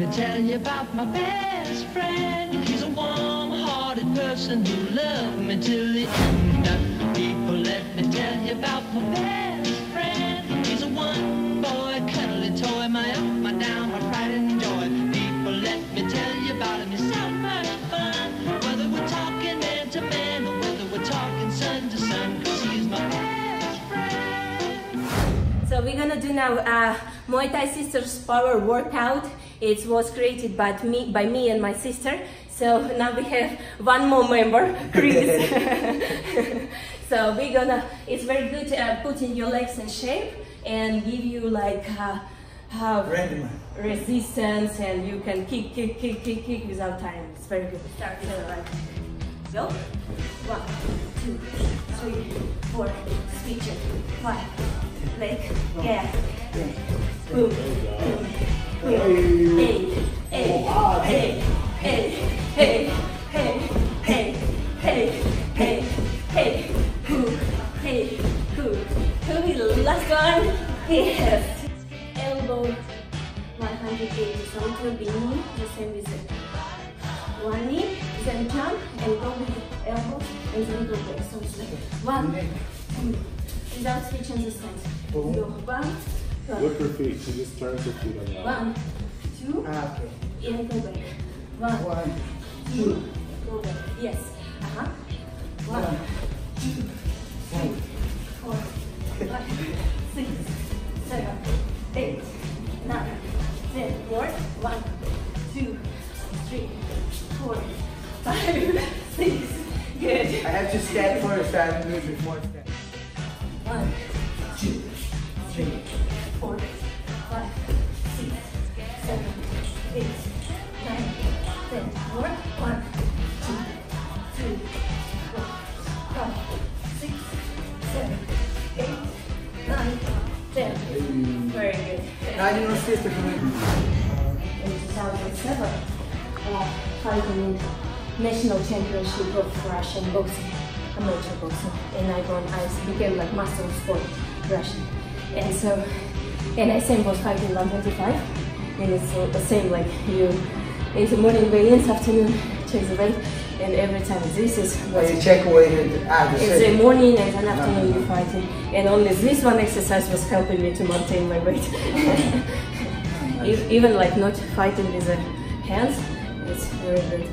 me tell you about my best friend. He's a warm-hearted person who loved me till the end. People, let me tell you about my best friend. He's a one-boy, cuddly toy, my up, my down, my pride and joy. People, let me tell you about him. He's so much fun. Whether we're talking man to man or whether we're talking sun to sun, 'cause he's my best friend. So we're gonna do now Muay Thai Sisters Power Workout. It was created by me and my sister. So now we have one more member, Cris. So we're gonna, it's very good putting your legs in shape and give you like resistance, and you can kick without time. It's very good. Start with the right. Go. 1, 2, 3, 4, switch it, 5, leg, yeah. Boom, boom, boom. Hey, hey, hey, hey, hey, hey, hey, hey, hey, hey, hey, last one, yes. Elbow, 180, so it will be knee, the same as it. One knee, then jump, and go with the elbow, and then go back, so it's like 1, 2, without switching the stance. Go 1, Look her feet, she just turns her feet on that. 1, 2, and go back. 1, 2, go back. Yes. 1, 2, 3, 4, 5, 6, 7, 8, 9, 10. More. 1, 2, 3, 4, 5, 6. Good. I have to stand first, I have to move before stand. 1, 2, 3, 4, 5, 6, 7, 8, 9, 10. More. 1, 2, 3, 4, 5, 6, 7, 8, 9, 10. Very good. Now you know sister for me. In 2007, fighting national championship of Russian boxing, amateur boxing, and I became like master of sport Russian. And so, and I same was fighting 125, and it's the same like you. It's the morning weigh-ins, afternoon check the weight, and every time this is what you check weight at it's a morning and an afternoon you're fighting, and only this one exercise was helping me to maintain my weight. Even like not fighting with the hands, it's very good.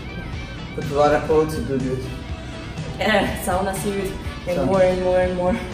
Put a lot of clothes to do this. Sauna suit and more and more and more.